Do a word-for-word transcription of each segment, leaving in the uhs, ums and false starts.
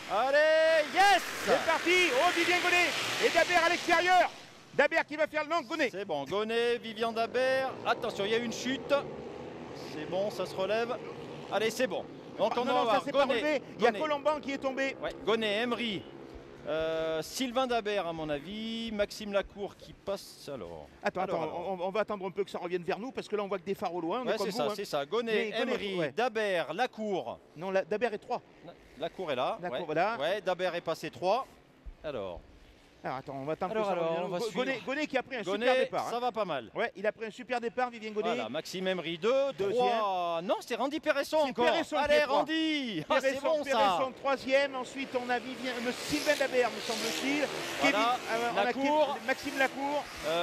Allez, yes. C'est parti. Oh, Vivien Gonnet et Dabert à l'extérieur. Dabert qui va faire le long, Gonnet. C'est bon, Gonnet, Vivian Dabert. Attention, il y a une chute. C'est bon, ça se relève. Allez, c'est bon. Donc Ah, on non, va non, voir ça s'est pas Gonnet, relevé. Il y a Gonnet. Colomban qui est tombé. Ouais, Gonnet, Emery, euh, Sylvain Dabert à mon avis, Maxime Lacour qui passe alors. Attends, alors, attends, alors. On, on va attendre un peu que ça revienne vers nous parce que là on voit que des phares au loin. On Ouais, est comme c'est vous, ça, hein. c'est ça. Gonnet, Mais Gonnet, Emery, ouais. Dabert, Lacour. Non, la, Dabert est trois. Lacour est là. Lacour, ouais. voilà. Ouais, Dabert est passé trois. Alors, Alors attends, on va attendre Alors, que ça alors, revienne. on va Go- suivre. Gonnet, Gonnet qui a pris un super Gonnet, départ. ça hein. va pas mal. Ouais, il a pris un super départ, Vivien Gonnet. Voilà, Maxime Emery deux, Deuxième. trois. Non, c'est Randy Péresson C'est encore. Péresson qui est Allez, trois. Randy. Ah, c'est Péresson, bon ça. Péresson, troisième. Ensuite, on a Vivien, euh, Sylvain Dabert, me semble-t-il. Voilà, euh, on a Lacour. Kevin- Maxime Lacour.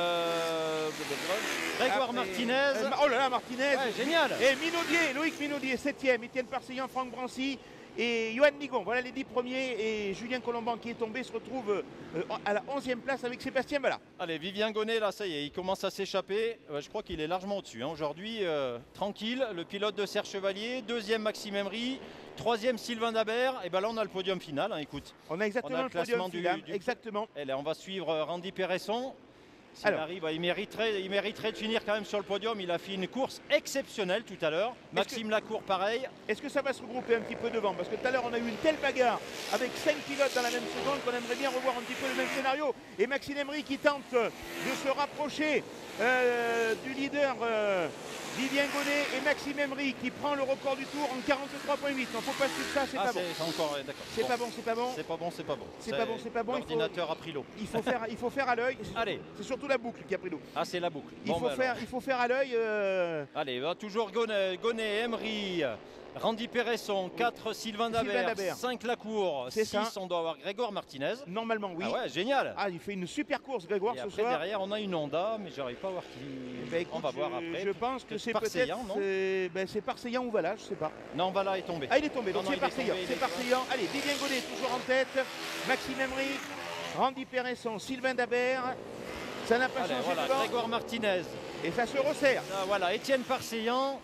Euh, Grégoire Après, Martinez. euh, oh là là, Martinez. Ouais, génial. Et Minaudier, Loïc Minaudier, septième. Étienne Parseillan, Franck Brancy et Johan Nigon. Voilà les dix premiers. Et Julien Colomban qui est tombé se retrouve euh, à la onzième place avec Sébastien Bala. Allez, Vivien Gonnet, là, ça y est, il commence à s'échapper. Euh, je crois qu'il est largement au-dessus. hein. Aujourd'hui, euh, tranquille, le pilote de Serge Chevalier, deuxième Maxime Emery, troisième Sylvain Dabert. Et ben là, on a le podium final. hein, écoute, On a exactement On a le le podium classement du- final. du- Exactement. Et là, on va suivre euh, Randy Péresson. S'il Alors. arrive, il mériterait, il mériterait de finir quand même sur le podium. Il a fait une course exceptionnelle tout à l'heure. Maxime Lacour, pareil. Est-ce que ça va se regrouper un petit peu devant? Parce que tout à l'heure, on a eu une telle bagarre avec cinq pilotes dans la même seconde qu'on aimerait bien revoir un petit peu le même scénario. Et Maxime Emery qui tente de se rapprocher euh, du leader euh, Vivien Gonnet et Maxime Emery qui prend le record du tour en quarante-trois virgule huit. Non, faut pas suivre ça, c'est Ah, pas bon. c'est c'est encore, ouais, d'accord. C'est pas bon, c'est pas bon. C'est pas bon, c'est pas bon. C'est pas bon, c'est pas bon, il faut- L'ordinateur a pris l'eau. Il faut faire, il faut faire à l'œil. Allez. C'est surtout la boucle qui a pris l'eau. Ah, c'est la boucle. Il, Bon, faut ben faire, alors. il faut faire à l'œil. euh, Allez, bah, toujours Gonnet, Gonnet, Emery, Randy Péresson, quatre Sylvain Dabert, Dabert. cinq Lacour, C'est six ça. on doit avoir Grégoire Martinez. Normalement, oui. Ah ouais, génial. Ah, il fait une super course, Grégoire, Et ce après soir. derrière on a une Honda, mais j'arrive pas à voir qui. Eh ben, écoute, on va voir je- après. Je pense que c'est peut-être. Parseillan, non c'est- Ben, c'est Parseillan ou Vala, je sais pas. Non, Vala est tombé. Ah, il est tombé, donc Non, non, c'est il est Parseillan. tombé, il C'est est- Parseillan. Allez, Vivien Gonnet toujours en tête. Maxime Emery, Randy Péresson, Sylvain Dabert. Ça n'a pas Allez, changé voilà, devant. Grégoire Martinez. Et ça se resserre. Ah, voilà, Étienne Parseillan.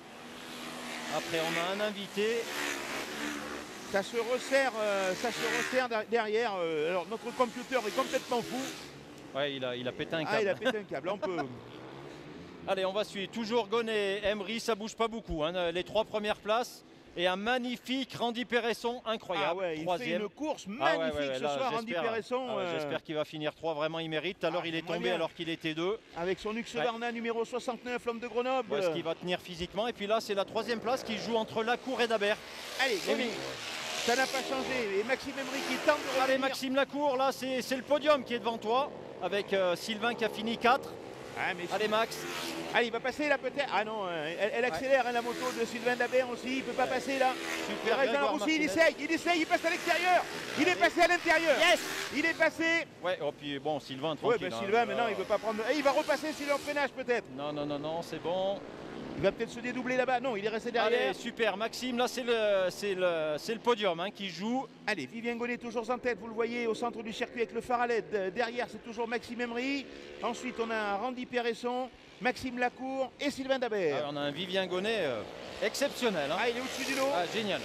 Après on a un invité. Ça se resserre, euh, ça se resserre der- derrière. euh, alors, notre computer est complètement fou. Ouais, il a, il a pété un câble. Ah, il a pété un câble. Là, on peut. Allez, on va suivre. Toujours Gonnet, Emery, ça bouge pas beaucoup. hein, Les trois premières places. Et un magnifique Randy Péresson, incroyable. Ah ouais, il fait troisième. une course Ah ouais, magnifique ouais, ouais, ce là, soir, Randy j'espère. Péresson. Ah ouais, euh, J'espère qu'il va finir trois, vraiment il mérite. Tout à l'heure Ah, il est j'aimerais tombé bien. alors qu'il était deux. Avec son Ux Ouais. Varna numéro soixante-neuf, l'homme de Grenoble. Où est-ce qu'il va tenir physiquement? Et puis là c'est la troisième place qui joue entre Lacour et Dabert. Allez, Eh Gonnet. oui. Ça n'a pas changé. Et Maxime Emery qui tente de revenir. Allez Maxime Lacour, là c'est c'est le podium qui est devant toi. Avec euh, Sylvain qui a fini quatre. Ah, mais Allez Max. Allez, il va passer là peut-être. Ah non, euh, elle, elle accélère hein, la moto de Sylvain Dabert aussi. Il peut pas passer là. Super, Reste dans la Grégoire roussie, il Martinez. essaye, il essaye, il passe à l'extérieur. Il est passé à l'intérieur. Yes. Il est passé. Ouais, oh puis bon Sylvain Ouais, tranquille. ben hein. Sylvain maintenant Ah. il veut pas prendre. Eh, il va repasser Sylvain en freinage peut-être. Non, non, non, non, c'est bon. Il va peut-être se dédoubler là-bas. Non, il est resté derrière. Allez, super, Maxime, là c'est le, c'est le, c'est le podium hein, qui joue. Allez, Vivien Gonnet toujours en tête, vous le voyez au centre du circuit avec le phare à L E D. Euh, Derrière, c'est toujours Maxime Emery. Ensuite, on a Randy Péresson, Maxime Lacour et Sylvain Dabert. Ah, on a un Vivien Gonnet euh, exceptionnel. hein. Ah, il est au-dessus du lot. Ah, génial.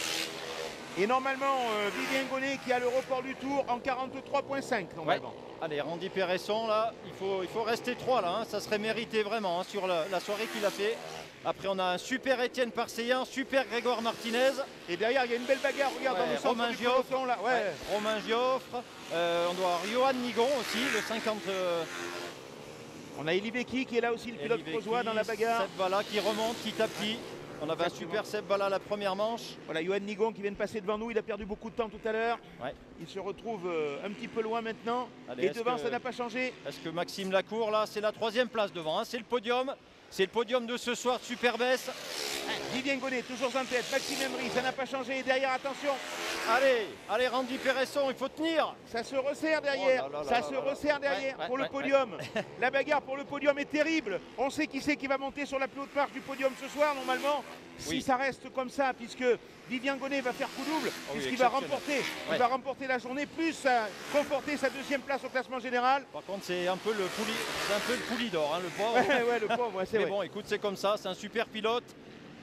Et normalement, euh, Vivien Gonnet qui a le record du tour en quarante-trois virgule cinq Ouais. normalement. Allez, Randy Péresson, là, il faut, il faut rester trois, là. hein. Ça serait mérité vraiment hein, sur la, la soirée qu'il a fait. Après, on a un super Étienne Parseillan, super Grégoire Martinez. Et derrière, il y a une belle bagarre, regarde Ouais, dans le centre Romain du Gioffre. peloton là. Ouais. Ouais, Romain Gioffre. Euh, on doit avoir Johan Nigon aussi, le cinquante. euh, On a Eli Becki qui est là aussi, le pilote Eli creusois Becki, dans la bagarre. Seb Bala qui remonte petit à petit. On avait Exactement. un super Seb Bala la première manche. Voilà, Johan Nigon qui vient de passer devant nous, il a perdu beaucoup de temps tout à l'heure. Ouais. Il se retrouve euh, un petit peu loin maintenant. Allez, Et est-ce devant, que- ça n'a pas changé. Est-ce que Maxime Lacour, là, c'est la troisième place devant, hein, c'est le podium. C'est le podium de ce soir de Superbès. Vivien Gonnet, toujours en tête. Maxime Emery, ça n'a pas changé. Et derrière, attention, Allez, allez Randy Péresson, il faut tenir. ça se resserre derrière. Oh là là ça là se là là. resserre derrière Ouais, pour ouais, le podium. La bagarre pour le podium est terrible. On sait qui c'est qui va monter sur la plus haute marche du podium ce soir, normalement. Si Oui. ça reste comme ça, puisque Vivien Gonnet va faire coup double, oui, puisqu'il va exceptionnel. remporter, il Ouais. va remporter la journée, plus euh, conforter sa deuxième place au classement général. Par contre, c'est un peu le pouli, c'est un peu le pouli d'or, hein, le pauvre. Ouais, ouais, le pauvre, ouais, c'est Mais vrai. bon, écoute, c'est comme ça, c'est un super pilote.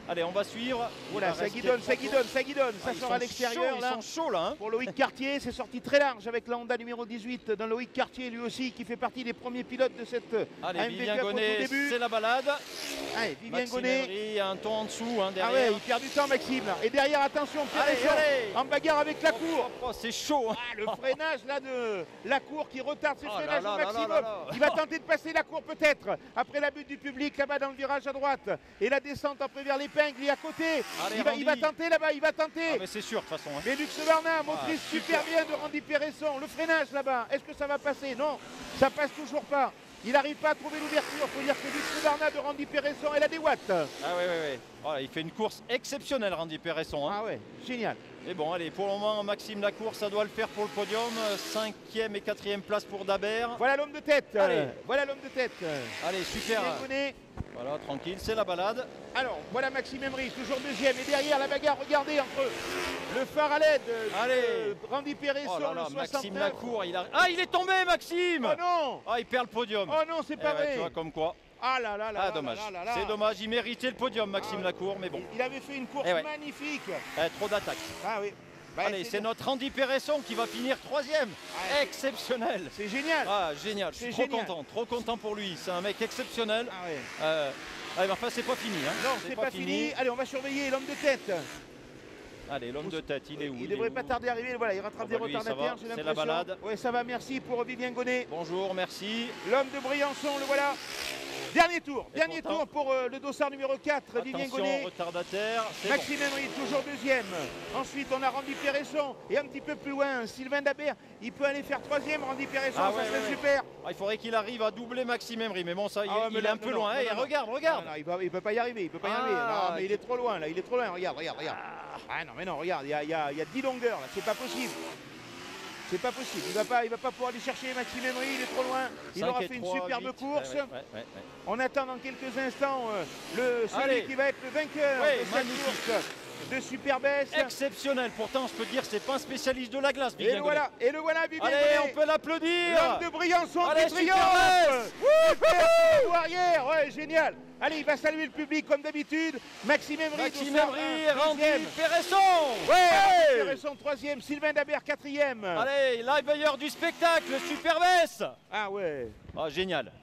Allez, on va suivre. Voilà, ça guidonne, ça guidonne, ça guidonne. Ça Ah, sort à l'extérieur. Ils sont chauds là. Hein. Pour Loïc Cartier, c'est sorti très large avec la Honda numéro dix-huit d'un Loïc Cartier, lui aussi, qui fait partie des premiers pilotes de cette Allez, A M V Vivien Cup au Gonnet, tout début. c'est la balade. Allez, Vivien Maxime Gonnet. Emery, un ton en dessous hein, derrière. Ah ouais, il perd du temps, Maxime. Là. Et derrière, attention, Allez, Péresson, allez. en bagarre avec la Oh, cour. oh, oh, c'est chaud. Hein. Ah, le freinage là de la cour qui retarde ses Oh freinages là au là maximum. là là là. Il va tenter de passer la cour peut-être. Après la butte du public là-bas dans le virage à droite. Et la descente après vers l'épingle, il est à côté. Allez, il, va, il va tenter là-bas, il va tenter. Ah, mais c'est sûr de toute façon. Hein. Mais Lux Barnat motrice Ah, super. super bien de Randy Péresson. Le freinage là-bas, est-ce que ça va passer? Non, ça passe toujours pas. Il n'arrive pas à trouver l'ouverture. Il faut dire que Lux Barnat de Randy Péresson, elle a des watts. Ah oui, oui, oui. Voilà, il fait une course exceptionnelle, Randy Péresson. Hein. Ah ouais, génial. Et bon, allez, pour le moment, Maxime Lacour, ça doit le faire pour le podium. Cinquième et quatrième place pour Dabert. Voilà l'homme de tête. Allez. Voilà l'homme de tête. Allez, super. Bien connu. Voilà, tranquille, c'est la balade. Alors, voilà Maxime Emery, toujours deuxième. Et derrière la bagarre, regardez, entre le phare à l'aide Allez. de Randy Péresson, Oh là là, le Maxime soixante-neuf. Lacour, il a... Ah, il est tombé, Maxime. Oh non. Ah, il perd le podium. Oh non, c'est Eh pas ouais, vrai. tu vois, comme quoi. Ah là là là Ah, là dommage. là là là. C'est dommage, il méritait le podium, Maxime Ah, Lacour, mais bon. Il avait fait une course Eh ouais. magnifique. Eh, trop d'attaques. Ah oui. Bah, Allez, c'est bien. notre Randy Péresson qui va finir troisième. Ah, Exceptionnel. C'est génial. Ah, génial. Je suis C'est trop génial. content, trop content pour lui. C'est un mec exceptionnel. Ah ouais. Euh, ah, mais enfin, c'est pas fini. Hein. Non, c'est pas, fini. Allez, on va surveiller l'homme de tête. Allez, l'homme de tête, il est où Il est devrait où pas tarder à arriver. Voilà, il rattrape Ah bah des lui, ça retardataires, va. j'ai C'est la l'impression. balade. Ouais, ça va, merci pour Vivien Gonnet. Bonjour, merci. L'homme de Briançon, le voilà. Dernier tour, Et dernier pourtant- tour pour euh, le dossard numéro quatre, Vivien Attention, Gonnet. retardataire. c'est Maxime Emery, toujours deuxième. Ensuite, on a Randy Péresson. Et un petit peu plus loin, Sylvain Dabert. Il peut aller faire troisième, Randy Péresson, Ah ça ouais, serait ouais, ouais. super. bon. Ah, il faudrait qu'il arrive à doubler Maxime Emery. Mais bon, ça, il, Ah ouais, mais il est là, un peu non, loin. non, Eh, non, non. regarde, regarde. Non, non, il va, il peut pas y arriver, il peut pas y Ah, arriver. Non, mais il qui- est trop loin, là, il est trop loin. Regarde, regarde, regarde. Ah non, mais non, regarde, il y a, il y a, il y a dix longueurs, là, c'est pas possible. C'est pas possible, il va pas, il va pas pouvoir aller chercher Maxime Emery, il est trop loin. Il cinq aura et fait une trois, superbe huit. course. Ouais, ouais, ouais, ouais, ouais. On attend dans quelques instants euh, le, celui Allez. qui va être le vainqueur Ouais, de cette magnifique. course de Superbès. Exceptionnel. Pourtant, je peux te dire, c'est pas un spécialiste de la glace, Et Vivien le voilà, et le voilà, Gonnet. Vivien Allez, Gonnet. on peut l'applaudir. L'homme de Briançon Allez, qui triomphe. Superbès. Super arrière, ouais, génial. Allez, il va saluer le public comme d'habitude. Maxime Emery, Maxime dossard Emery, un, Randy deuxième. Péresson. Ouais, Péresson troisième, Sylvain Dabert quatrième. Allez, live veilleur du spectacle, Superbès. Ah ouais. Ah, génial.